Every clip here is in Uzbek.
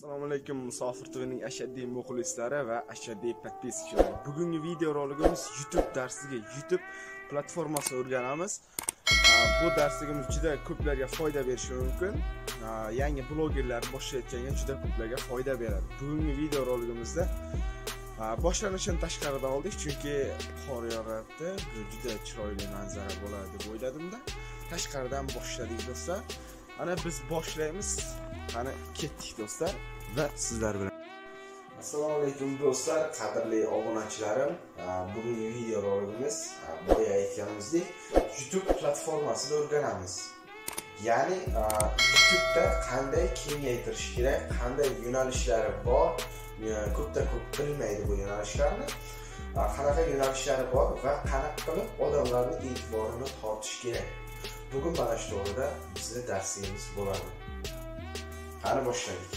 Assalomu alaykum Musofir TVning ashaddiy muxlislari va ashaddiy podpischilari. Bugungi video roligimiz YouTube darsiga YouTube platformasini o'rganamiz. Bu darsligimiz juda ko'plarga foyda berishi mumkin. Yangi blogerlar boshlayotganga juda ko'plarga foyda beradi. Bugungi video roligimizda boshlanishdan tashqaridan oldik, chunki qor yog'yapti. Bu juda chiroyli manzara bo'ladi deb o'yladim-da. Tashqaridan boshladik do'stlar. Ana biz boshlaymiz. Qani ketdik do'stlar va sizlar bilan. Assalomu alaykum do'stlar, qadrli obunachilarim. Bugungi video roligimiz boya aytganimizdek YouTube platformasini o'rganamiz. Ya'ni YouTube'da qanday kengaytirish kerak, qanday yo'nalishlari bor, ko'pda ko'p bilmaydi bu yo'nalishlarni. Qanaqa yo'nalishlari bor va qanaqa qilib odamlarning e'tiborini tortish kerak. Bugun mana shu to'g'rida bizning darsimiz bo'ladi. Qani boshladik.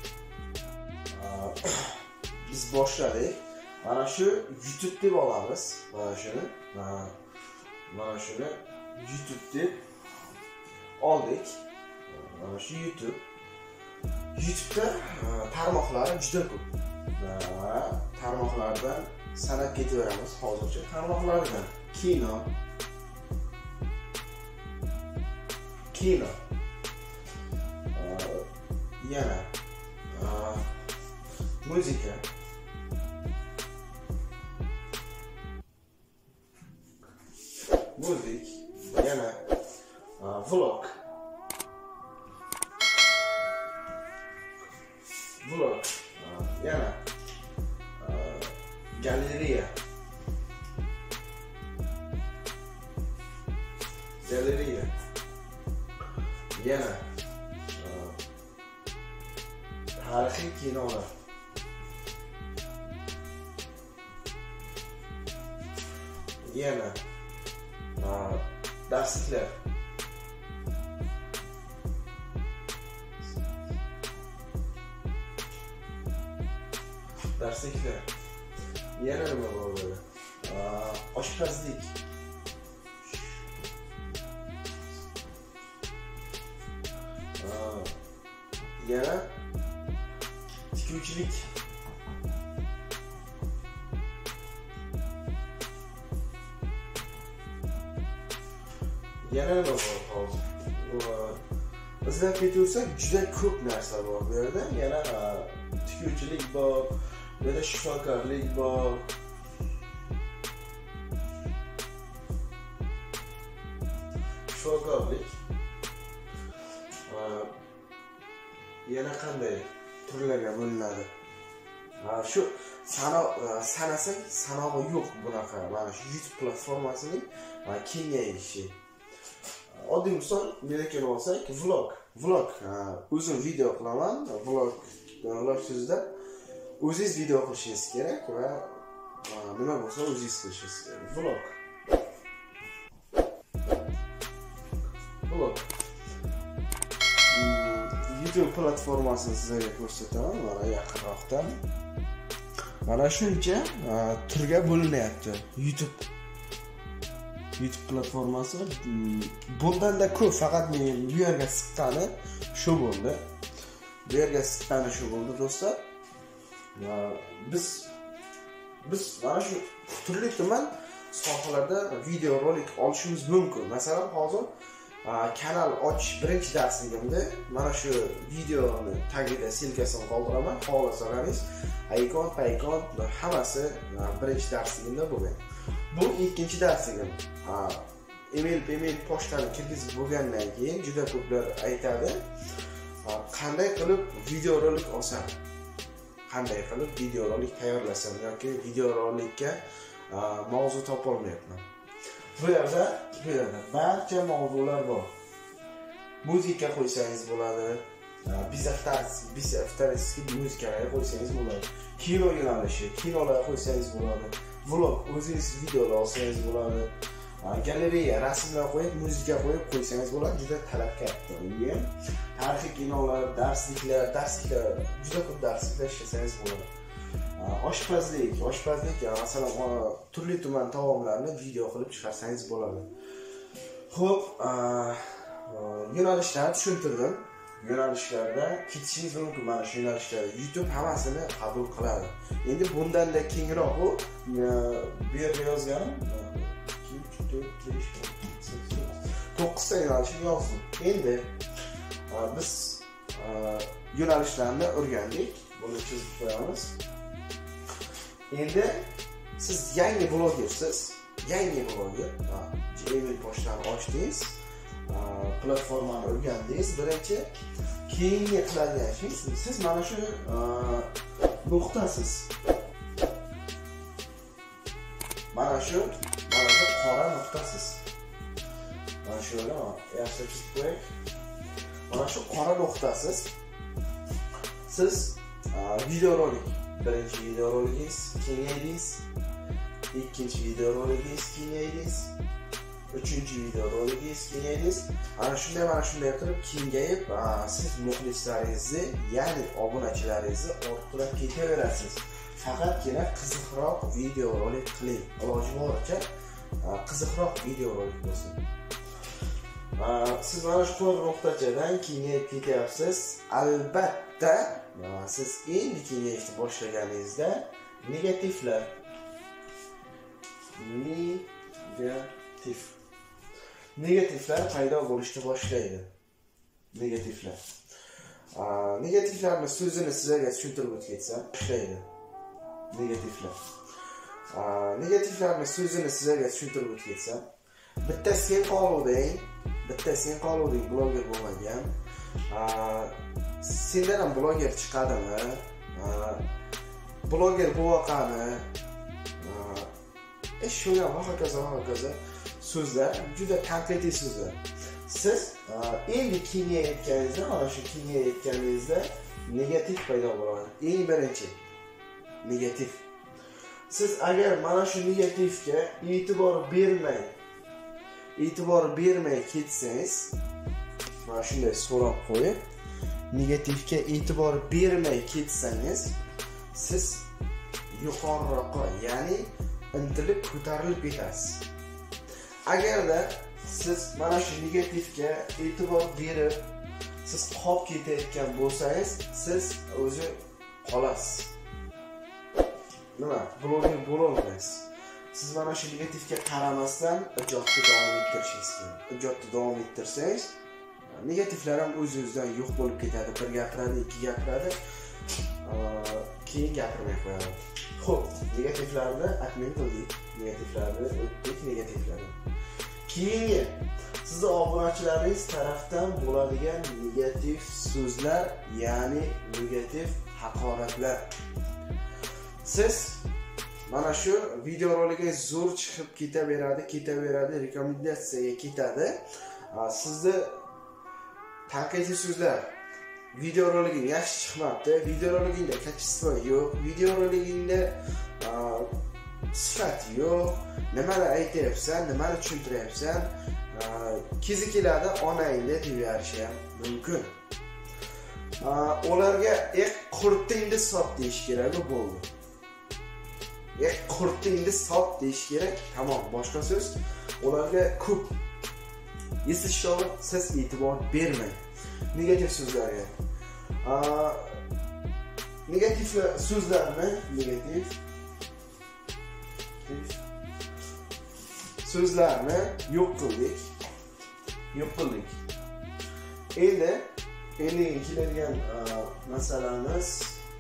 Biz boshladik. Mana shu YouTube deb olamiz. Mana shuni YouTube deb oldik. Mana shu YouTube. YouTube'da tarmoqlari juda ko'p. Tarmoqlardan sanab ketaveramiz hozircha. Tarmoqlardan kino, yana muzika, yana vlog, yana galeriya, yana tarixiy kinolar, yana darsliklar, yana nima bo'ladi? Oshpazlik, yana tikuvchilik, yana nima bor hozir? Izlab ketaversak juda ko'p narsa bor bu yerda. Yana tikuvchilik bor, yana shifokorlik bor. Yana qanday turlarga bo'linadi? Shu sanasak sanog'i yo'q bunaqa. Mana shu YouTube platformasining kengayishi. Oddiy misol meniki olsak, vlog. O'zim video qilaman. Vlog so'zida o'zingiz video qilishingiz kerak va nima bo'lsa o'zingiz qilishingiz kerak. Vlog. YouTube platformasini sizlarga ko'rsataman, mana yaqinroqdan. Mana shuncha turga bo'linyapti YouTube platformasi. Bundan-da ko'p, faqat men bu yerga siqqani shu bo'ldi. Do'stlar. Biz mana shu turli tuman sohalarda video rolik olishimiz mumkin. Masalan, hozir kanal ochish birinchi darsligimda mana shu videoni tagida silkasini qoldiraman. Xohlasalaringiz aykon hammasi birinchi darsligimda bo'lgan. Bu ikkinchi darsligim. Email pochtani kirgizib bo'lgandan keyin juda ko'plar aytadi, qanday qilib video rolik olsam, qanday qilib video rolik tayyorlasam yoki video rolikka mavzu topolmayapman. Bu yerda barcha mavzular bor. Muzika qo'ysangiz bo'ladi, bizaftarskiy muzikalarga qo'ysangiz bo'ladi. Kino yo'nalishi, kinolarga qo'ysangiz bo'ladi. Vlog, o'zingiz videolar olsangiz bo'ladi. Galeriya, rasmlar qo'yib, muzika qo'yib qo'ysangiz bo'ladi. Juda talab katta. Ham tarixiy kinolar, darsliklar, juda ko'p darsliklar ishlasangiz bo'ladi. Oshpazlik, masalan, turli tuman taomlarni video qilib chiqarsangiz bo'ladi. Xo'p, yo'nalishlarni tushuntirdim. yo'nalishlarda ketishingiz mumkin. Mana shu yo'nalishlarda YouTube hammasini qabul qiladi. Endi bundan-da kengroq u bu yerga yozganim 2 3 4 5 9 ta yo'nalishni yozdim. Endi biz yo'nalishlarni o'rgandik. Buni chizib qo'yamiz. Endi siz yangi blogersiz. Yangi bloger. Gmail pochtani ochdingiz. Platformani o'rgandingiz. Birinchi keyingi qiladigan ishingiz siz mana shu nuqtasiz. Mana shu qora nuqtasiz. Mana shu yaxshi chizib qo'ying. Mana shu qora nuqtasiz. Siz videorolik, birinchi videoroligingiz kengaydingiz, ikkinchi videoroligingiz kengaydingiz, uchinchi videoroligingiz kengaydingiz. Ana shunday qilib kengayib, siz muxlislaringizni, ya'ni obunachilaringizni orttirib ketaverasiz. Faqatgina qiziqroq videorolik qiling. Iloji boricha qiziqroq videorolik bo'lsin. Siz mana shu qora nuqtachadan kengayib ketyapsiz. Albatta, siz endi kengayishni boshlaganingizda negativlar paydo bo'lishni boshlaydi. Negativlarning so'zini sizlarga tushuntirib o'tib ketsam, negativlarning so'zini sizlarga tushuntirib o'tib ketsam, bitta sen qoluvding bloger bo'lmagan. Sendan ham bloger chiqadimi? Bloger bo'vaqani? Shunga va hokazo so'zlar, juda tanqidiy so'zlar. Siz endi kengayayotganingizda, mana shu kengayayotganingizda negativ paydo bo'ladi. Eng birinchi negativ. Siz agar mana shu negativga e'tibor bermay ketsangiz, mana shunday so'rab qo'yib, negativga e'tibor bermay ketsangiz, siz yuqoriroqqa, ya'ni intilib ko'tarilib ketasiz. Agarda siz mana shu negativga e'tibor berib, siz qolib ketayotgan bo'lsangiz, siz o'zi qolasiz. Nima? Bloger bo'la olmaysiz. Siz mana shu negativga qaramasdan ijodni davom ettirishingiz kerak. Ijodni davom ettirsangiz, negativlar ham o'z-o'zidan yo'q bo'lib ketadi. Bir gapiradi, ikki gapiradi, keyin gapirmay qo'yadi. Xo'p, negativlarni admin qildik. Negativlarni o'tdik, negativlarni. Keyingi sizni obunachilaringiz tarafdan bo'ladigan negativ so'zlar, ya'ni negativ haqoratlar. Siz mana shu videorolikga zo'r chiqib ketaveradi, rekomendatsiyaga ketadi. Sizni tanqidiy so'zlar, videoroliging yaxshi chiqmabdi, videoroligingda kачество yo'q, videoroligingda sifat yo'q, nimalar aytyapsan, nimalar tushuntiryapsan, kezi keladi onangni deb yuborishi ham mumkin. Ularga qurtingni sot deyish kerak bo'ldi. Qurtingni sot deyish kerak. Tamom, boshqa so'z ularga ko'p esishni siz e'tibor bermang. Negativ so'zlarga. Negativ so'zlarni yo'q qildik. Endi keladigan masalamiz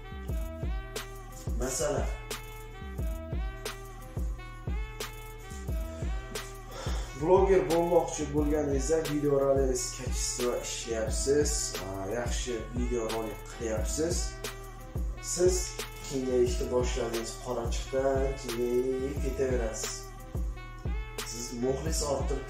bloger bo'lmoqchi bo'lganingizda videorolik kачество ishlayapsiz, yaxshi videorolik qilyapsiz. Siz kengayishni boshladingiz, qorachiqdan kengayib ketaverasiz. Siz muxlis orttirib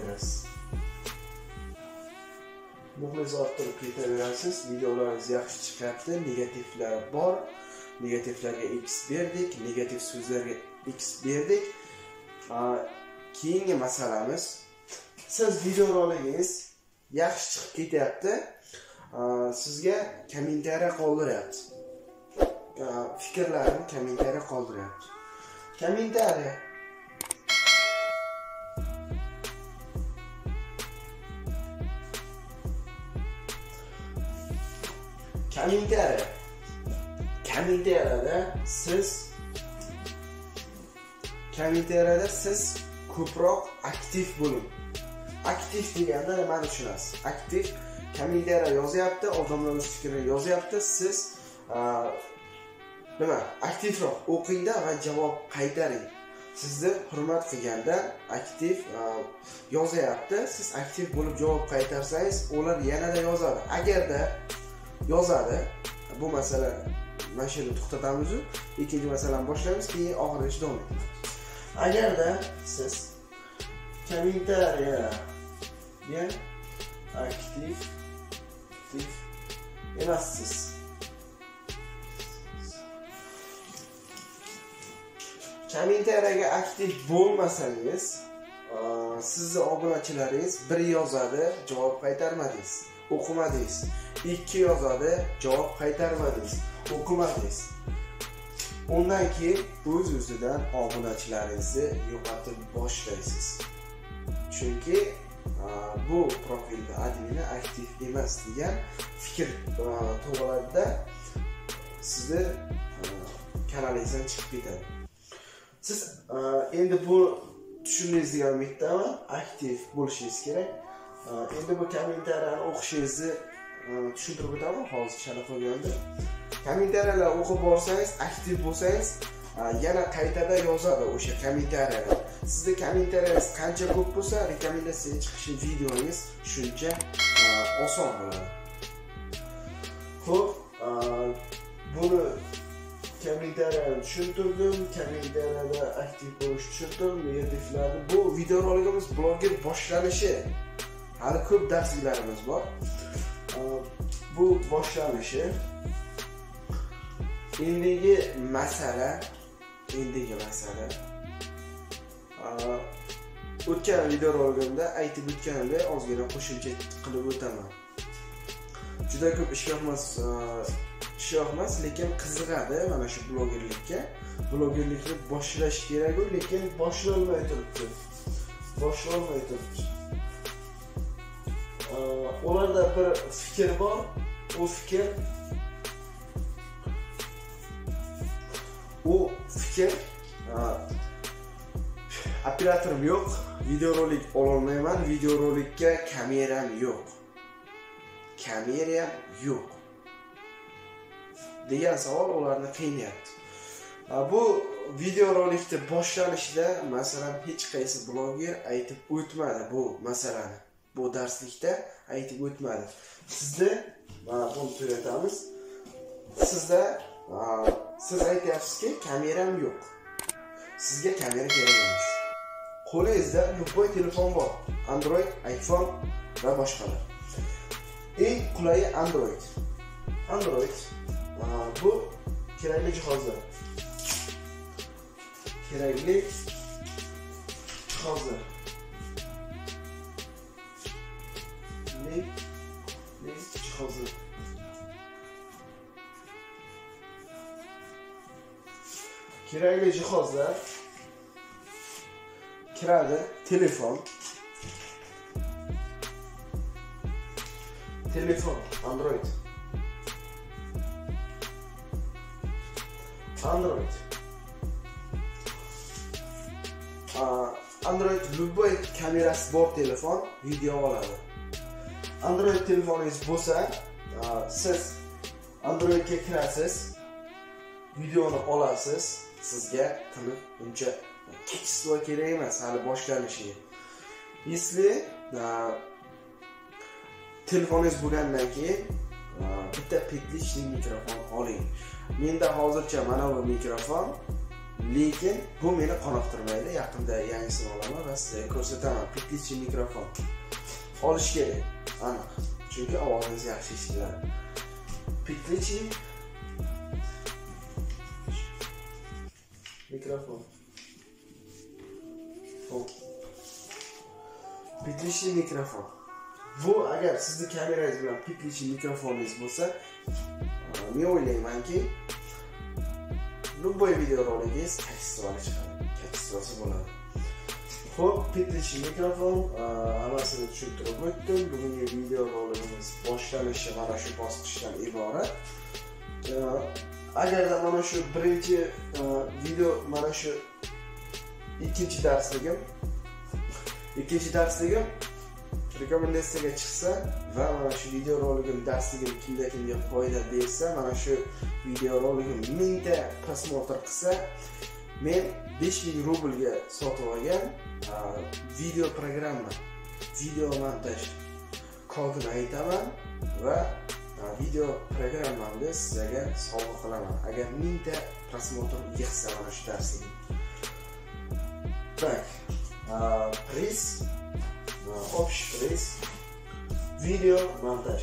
ketaverasiz. Videolaringiz yaxshi chiqyapti, negativlar bor. Negativlarga X berdik, negativ so'zlarga X berdik. Keyingi masalamiz, siz videorolingiz yaxshi chiqib ketyapti, sizga kommentariya qoldiryapti. Fikrlarini kommentariya qoldiryapti. Kommentariya kommentariyada siz ko'proq aktiv bo'ling. Aktiv deganda nimani tushunasiz? Aktiv kommentariya yozyapti, odamlar o'z fikrini yozyapti, siz aktivroq o'qingda va javob qaytaring. Sizni hurmat qilganda aktiv yozyapti, siz aktiv bo'lib javob qaytarsangiz, ular yanada yozadi. Agarda yozadi, bu masala mana shuni to'xtatamiz, ikkinchi masalani boshlaymiz, keyin oxirigacha davom etamiz. Agarda siz kommentariya aktiv emassiz, kommentariyaga aktiv bo'lmasangiz, sizni obunachilaringiz bir yozadi, javob qaytarmadingiz, o'qimadingiz. 2 yozadi, javob qaytarmadingiz, o'qimadingiz. Undan keyin o'z-o'zidan obunachilaringizni yo'qotib boshlaysiz. Chunki bu profilda admini aktiv emas degan fikr tug'iladida sizni kanalingizdan chiqib ketadi. Siz endi bu tushundingizga umiddaman, aktiv bo'lishingiz kerak. Endi bu kommentariyani o'qishingizni tushuntirib o'taman hozir chala qo'yganda. Kommentariyalar o'qib borsangiz, aktiv bo'lsangiz, yana qaytada yozadi o'sha kommentariyada. Sizda kommentariyangiz qancha ko'p bo'lsa, rekomendatsiyaga chiqishi videongiz shuncha oson bo'ladi. Xo'p, buni kommentariyani tushuntirdim, kommentariyada aktiv bo'lish tushuntirdim, negativlarni. Bu videorolikimiz bloger boshlanishi. Hali ko'p darsliklarimiz bor. Bu boshlanishi. Endigi masala o'tgan videorolikimda aytib o'tganimdek ozgina qo'shimcha qilib o'taman. Juda ko'p ish yo'qmas, lekin qiziqadi mana shu blogerlikka. Blogerlikni boshlash kerak, lekin boshlolmay turibdi. Ularda bir fikr bor. U fikr operatorim yo'q, videorolik ololmayman, videorolikka kameram yo'q degan savol ularni qiynayapti. Bu videorolikni boshlanishida masalan hech qaysi bloger aytib o'tmadi bu masalani. Bu darslikda aytib o'tmadi. Sizda buni tugatamiz. Siz aytyapsizki, kameram yo'q. Sizga kamera kerak emas. Qo'lingizda любой telefon bor. Android, iPhone va boshqalar. Eng qulayi Android. Bu kerakli jihozlar. Kerakli jihozlar kiradi. Telefon Android. Android любой kamerasi bor telefon video oladi. Android telefoningiz bo'lsa, siz Androidga kirasiz, videoni olasiz. Sizga qilib uncha kechishsa kerak emas, hali boshlanishi. Если telefoningiz bo'lgandan keyin bitta petlichli mikrofon oling. Menda hozircha mana bu mikrofon, lekin bu meni qoniqtirmaydi. Yaqinda yangisini olaman va sizga ko'rsataman. Petlichli mikrofon olish kerak, aniq. Chunki ovozingiz yaxshi eshitiladi. Petlichli mikrofon. Petlichli mikrofon. Bu agar sizni kamerangiz bilan petlichli mikrofoningiz bo'lsa, men o'ylaymanki, любой videorolingiz kачествoli chiqadi. Kачествоsi bo'ladi. Xo'p, birinchi mikrofon hammasini tushuntirib o'tdim. Bugungi video roligimiz boshlanishi mana shu bosqichdan iborat. Agarda mana shu birinchi video mana shu ikkinchi darsligim rekomendatsiyaga chiqsa va mana shu video roligim darsligim kimga foyda bersa, mana shu video roligim 1000 ta prosmotr qilsa, men 5000 rublga sotib olgan video programma, video montaj kodini aytaman va video programmamni sizlarga sovg'a qilaman. Agar 1000 ta prosmotr yig'sa mana shu darsligim. Так, приз, общий приз, видео монтаж.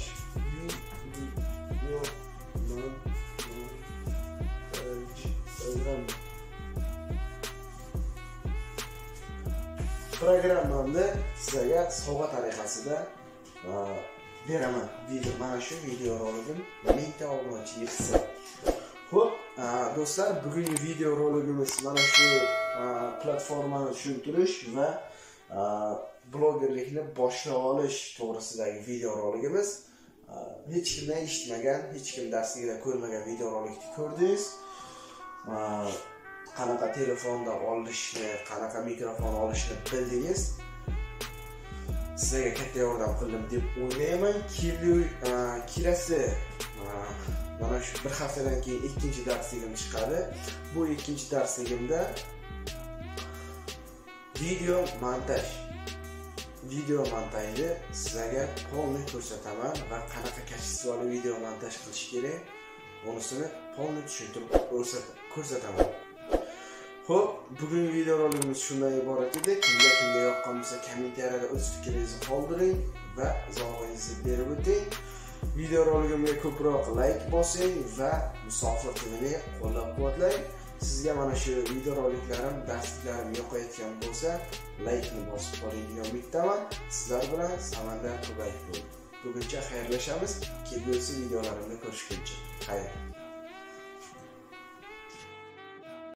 Programmamni sizlarga sovg'a tariqasida beraman. Mana shu video roligim 1000 ta obunachi yig'sa. Xo'p, do'stlar, bugungi video roligimiz mana shu platformani tushuntirish va blogerlikni boshlab olish to'g'risidagi video roligimiz. Hech kimdan eshitmagan, hech kim darsligida ko'rmagan video rolikni ko'rdingiz. Qanaqa telefonda olishni, qanaqa mikrofon olishni bildingiz. Sizlarga katta yordam qildim deb o'ylayman. Kelasi mana shu bir haftadan keyin ikkinchi darsligim chiqadi. Bu ikkinchi darsligimda video montajni sizlarga polniy ko'rsataman va qanaqa kачествоli video montaj qilish kerak, unisini polniy tushuntirib ko'rsataman. Xo'p, bugungi video roligimiz shundan iborat edi. Kimga yoqqan bo'lsa, kommentariyada o'z fikringizni qoldiring va izohingizni berib o'ting. Video roligimga ko'proq like bosing va Musofir TVni qo'llab-quvvatlang. Sizga mana shu video roliklarim, darsliklarim yoqayotgan bo'lsa, like ni bosib qo'ying degan umiddaman. Sizlar bilan Samandar Turbayev bo'ldi. Buguncha xayrlashamiz. Kelgusi videolarimda ko'rishguncha. Xayr.